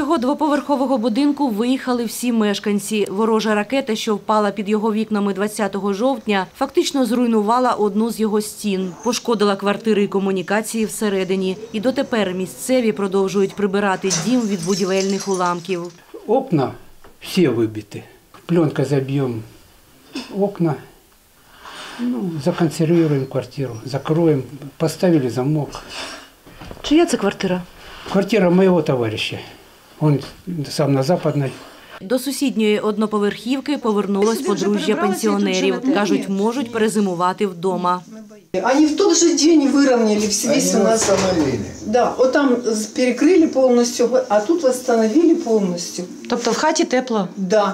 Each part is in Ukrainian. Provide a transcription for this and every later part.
цього двоповерхового будинку виїхали всі мешканці. Ворожа ракета, що впала під його вікнами 20 жовтня, фактично зруйнувала одну з його стін. Пошкодила квартири і комунікації всередині. І дотепер місцеві продовжують прибирати дім від будівельних уламків. Окна всі вибиті. Пленкою заб'ємо окна, законсервуємо квартиру, закроємо, поставили замок. Чия це квартира? Квартира моего товарища. Он сам на Западной. До сусідньої одноповерхівки повернулось подружжя пенсіонерів. Кажуть, можуть перезимувати вдома. Они в тот же день выровняли весь у нас. Да, вот там перекрыли полностью, а тут восстановили полностью. Тобто в хаті тепло? Да.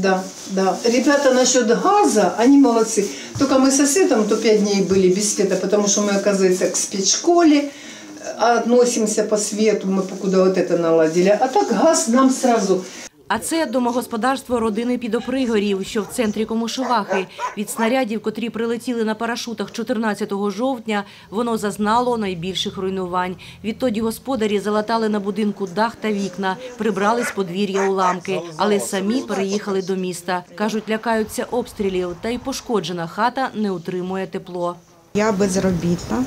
Ребята насчет газа, они молодцы. Только мы со светом то 5 дней были без света, потому что мы, оказывается, к спецшколе относимся по свету, мы покуда вот это наладили. А так газ нам сразу. А це домогосподарство родини Підопригорів, що в центрі Комишувахи. Від снарядів, котрі прилетіли на парашутах 14 жовтня, воно зазнало найбільших руйнувань. Відтоді господарі залатали на будинку дах та вікна, прибрали з подвір'я уламки, але самі переїхали до міста. Кажуть, лякаються обстрілів, та й пошкоджена хата не утримує тепло. Я безробітна.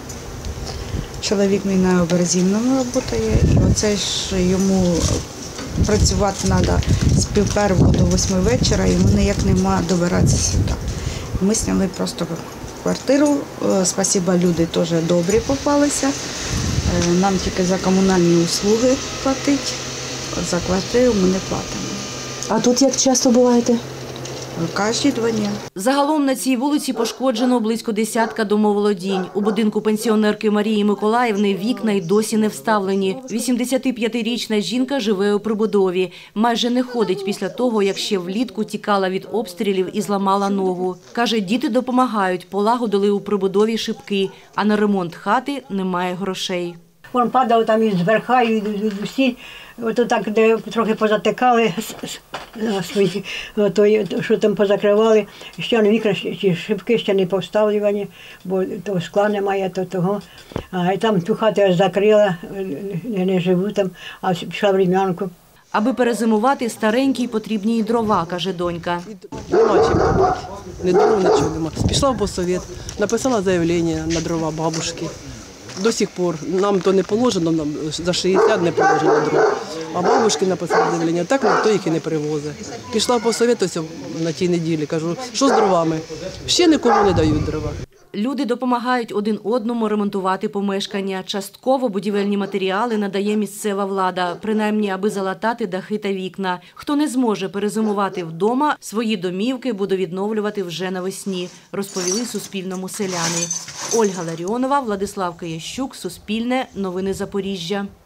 Чоловік мій на Образівному працює, і оце ж йому працювати треба з 5:30 до 8 вечора, йому ніяк нема добиратися сюди. Ми зняли просто квартиру, спасибо, люди теж добрі попалися, нам тільки за комунальні услуги платить, за квартиру ми не платимо. А тут як часто буваєте? Кожні 2 дні. Загалом на цій вулиці пошкоджено близько 10 домоволодінь. У будинку пенсіонерки Марії Миколаївни вікна й досі не вставлені. 85-річна жінка живе у прибудові. Майже не ходить після того, як ще влітку тікала від обстрілів і зламала ногу. Каже, діти допомагають, полагодили у прибудові шибки, а на ремонт хати немає грошей. Він падав там із верха, і всі, ото так, де трохи позатикали свої, що там позакривали, ще вікна, шибки ще не поставлювані, бо того скла немає, то того. А там ту хату я закрила, не живу там, а пішла в Рівнянку. Аби перезимувати, старенькій потрібні й дрова, каже донька. Нема чим робити, ні дров, нічого нема. Пішла в Боссовет, написала заявлення на дрова бабушки. До сих пор нам то не положено, нам за 60 не положено дров. А бабушки написали заявлення, так ніхто їх і не привозить. Пішла по совєту на тій неділі, кажу, що з дровами? Ще нікому не дають дрова. Люди допомагають один одному ремонтувати помешкання. Частково будівельні матеріали надає місцева влада, принаймні, аби залатати дахи та вікна. Хто не зможе перезимувати вдома, свої домівки буде відновлювати вже навесні, розповіли Суспільному селяни. Ольга Ларіонова, Владислав Киящук, Суспільне, Новини Запоріжжя.